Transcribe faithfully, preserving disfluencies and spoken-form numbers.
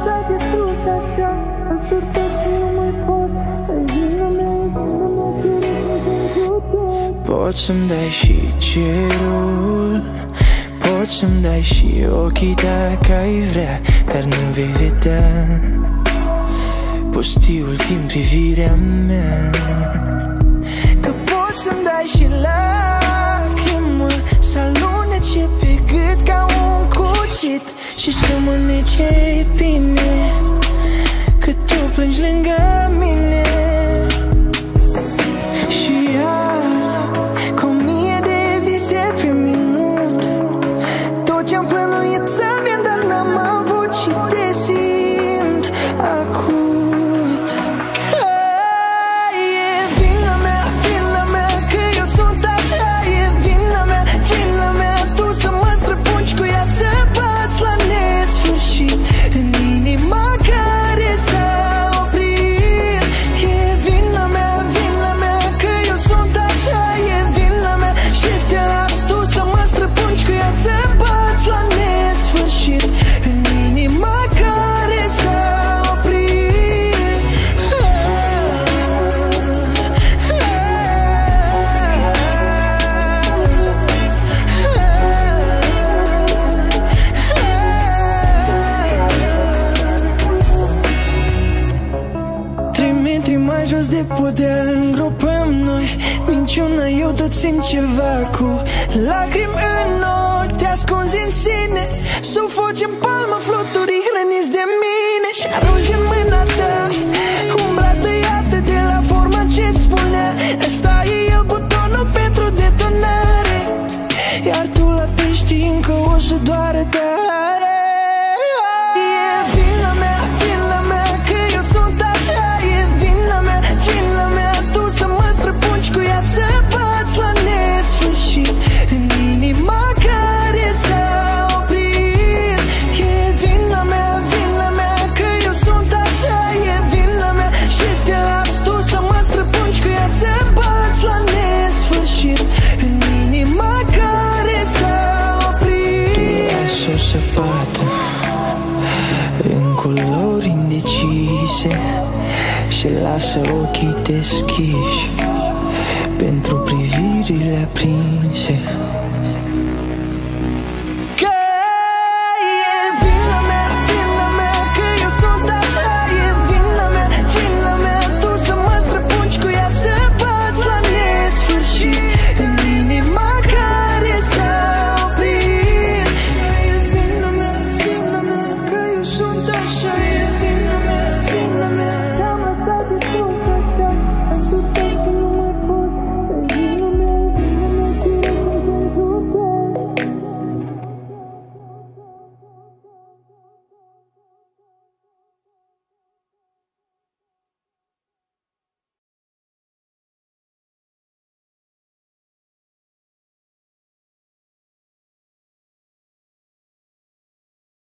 s-a distrus așa, am surtat și nu mai pot. Ai vina mea, e vina mea, cere-mi. Poți să-mi dai și cerul, poți să-mi dai și ochii dacă ai vrea, dar nu vei vedea pustiul din privirea mea. Că poți să-mi dai și lacrimă, să alunece pe gât ca un cuțit și să mănânce bine, că tu plângi lângă mine. Și ard cu o mie de vise pe minut, tot ce-am plănuit să vin, dar n-am avut și te simt acut. E vina mea, vina mea, că eu sunt așa. E vina mea, vina mea, tu să mă străpungi cu ea, să bați la nesfârșit în inima care s-a oprit. E vina mea, vina mea, că eu sunt așa. E vina mea și te las tu să mă străpungi cu ea, să bați la nesfârșit în inima care s-a oprit. Trei metri mai jos de podea îngropăm noi minciuna, eu tot simt ceva cu lacrimi în ochi, te ascunzi în sine, sufoci în palmă, fluturi hrăniți de mine și arunci în mâna ta umbra tăiată de la forma ce-ți spunea. Ăsta e el, butonul pentru detonare, iar tu la pești încă o să doară tare. E vina mea, vina mea, că eu sunt așa. E vina mea, vina mea, tu să mă străpungi cu ea, să bați la nesfârșit în inima care s-a oprit. E vina mea, vina mea, că eu sunt așa. E vina mea și te las tu să mă străpungi cu ea, să bați la nesfârșit în inima care s-a oprit. Tu lasă-o să bată în culori indecise și lasă ochii deschiși pentru privirile aprinse.